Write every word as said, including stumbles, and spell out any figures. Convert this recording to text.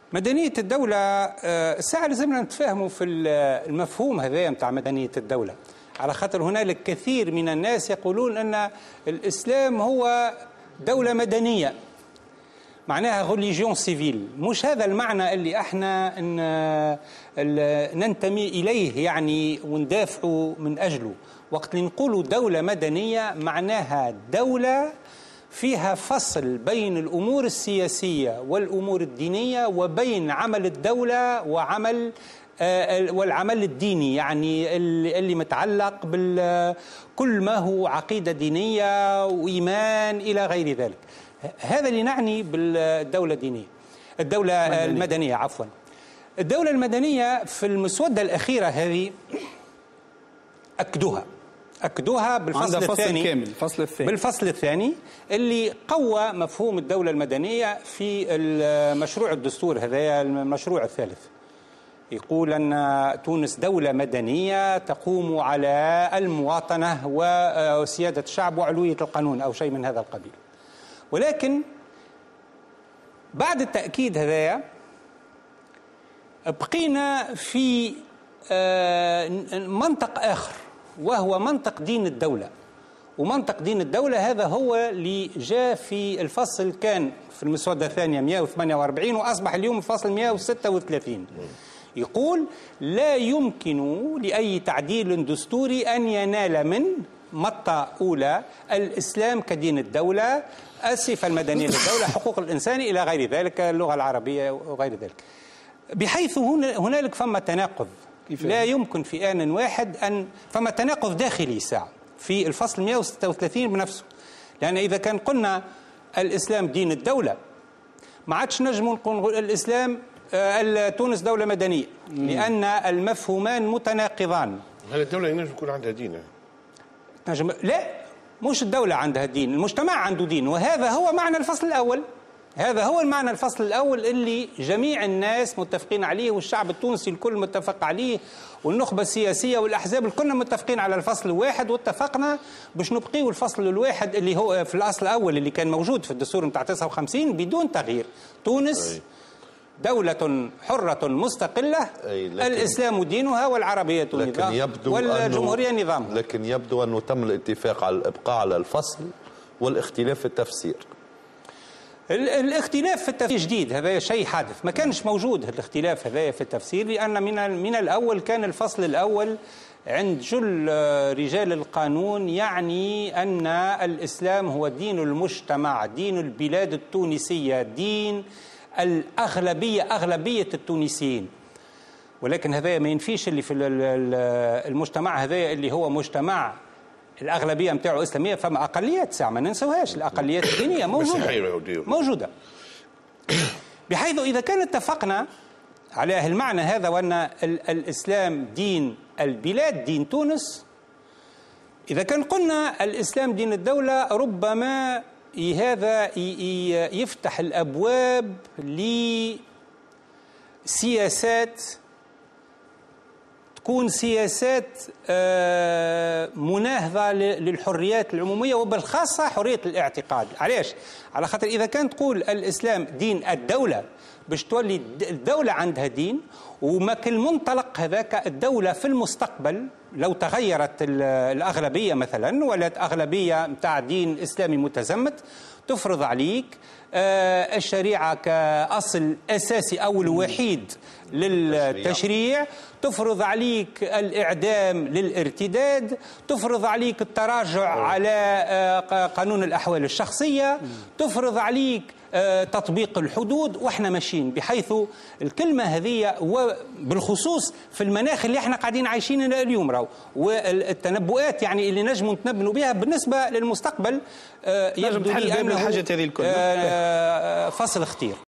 مدنية الدولة الساعة لازمنا نتفاهموا في المفهوم هذا متاع مدنية الدولة، على خاطر هنالك كثير من الناس يقولون أن الإسلام هو دولة مدنية، معناها غوليجيون سيفيل. مش هذا المعنى اللي احنا ننتمي إليه يعني وندافعوا من أجله. وقت اللي نقولوا دولة مدنية معناها دولة فيها فصل بين الأمور السياسية والأمور الدينية وبين عمل الدولة وعمل والعمل الديني، يعني اللي متعلق بكل ما هو عقيدة دينية وإيمان إلى غير ذلك. هذا اللي نعني بالدولة الدينية، الدولة المدنية. المدنية عفوا. الدولة المدنية في المسودة الأخيرة هذه أكدوها أكدوها بالفصل الثاني كامل. الفصل الثاني بالفصل الثاني اللي قوى مفهوم الدولة المدنية في المشروع الدستور هذا المشروع الثالث. يقول أن تونس دولة مدنية تقوم على المواطنة وسيادة الشعب وعلوية القانون أو شيء من هذا القبيل. ولكن بعد التأكيد هذا بقينا في منطق آخر، وهو منطق دين الدولة. ومنطق دين الدولة هذا هو اللي جاء في الفصل، كان في المسودة الثانية مئة وثمانية وأربعين وأصبح اليوم الفصل مئة وستة وثلاثين. يقول لا يمكن لأي تعديل دستوري أن ينال من مطة أولى الإسلام كدين الدولة، الصفة المدنية للدولة، حقوق الإنسان إلى غير ذلك، اللغة العربية وغير ذلك، بحيث هنالك فما تناقض. لا يمكن في آن واحد أن فما تناقض داخلي ساعة في الفصل مئة وستة وثلاثين بنفسه. لأن إذا كان قلنا الإسلام دين الدولة ما عادش نجم نقول الإسلام تونس دولة مدنية، لأن المفهومان متناقضان. هل الدولة ينجم يكون عندها دين؟ نجم لا، مش الدولة عندها دين، المجتمع عنده دين. وهذا هو معنى الفصل الأول، هذا هو المعنى الفصل الأول اللي جميع الناس متفقين عليه، والشعب التونسي الكل متفق عليه، والنخبة السياسية والأحزاب الكل متفقين على الفصل الواحد. واتفقنا باش نبقيو الفصل الواحد اللي هو في الأصل الأول اللي كان موجود في الدستور نتاع تسعة وخمسين بدون تغيير. تونس أي. دولة حرة مستقلة، الإسلام دينها والعربية نظام والجمهورية نظامها. لكن يبدو أنه تم الاتفاق على الإبقاء على الفصل والاختلاف في التفسير. الاختلاف في التفسير جديد، هذا شيء حادث، ما كانش موجود الاختلاف هذا في التفسير، لأن من من الأول كان الفصل الأول عند جل رجال القانون يعني أن الإسلام هو دين المجتمع، دين البلاد التونسية، دين الأغلبية، أغلبية التونسيين. ولكن هذا ما ينفيش اللي في المجتمع هذا اللي هو مجتمع الأغلبية متاعه إسلامية، فما أقليات ساعة ما ننسوهاش، الأقليات الدينية موجودة موجودة بحيث إذا كان اتفقنا على المعنى هذا وأن الإسلام دين البلاد، دين تونس، إذا كان قلنا الإسلام دين الدولة، ربما هذا يفتح الأبواب لسياسات تكون سياسات مناهضة للحريات العمومية وبالخاصة حرية الاعتقاد. علاش؟ على خاطر إذا كان تقول الإسلام دين الدولة باش تولي الدولة عندها دين، وما كل منطلق هذاك الدولة في المستقبل لو تغيرت الأغلبية مثلا ولات أغلبية متاع دين إسلامي متزمت تفرض عليك الشريعة كأصل أساسي أو الوحيد للتشريع، تفرض عليك الإعدام للارتداد، تفرض عليك التراجع على قانون الأحوال الشخصية، تفرض عليك تطبيق الحدود. واحنا ماشيين بحيث الكلمة هذه وبالخصوص في المناخ اللي احنا قاعدين عايشين اليوم راهو، والتنبؤات يعني اللي نجموا نتنبؤوا بها بالنسبة للمستقبل يبدو لي أنه الحاجة هذه الكل فصل خطير.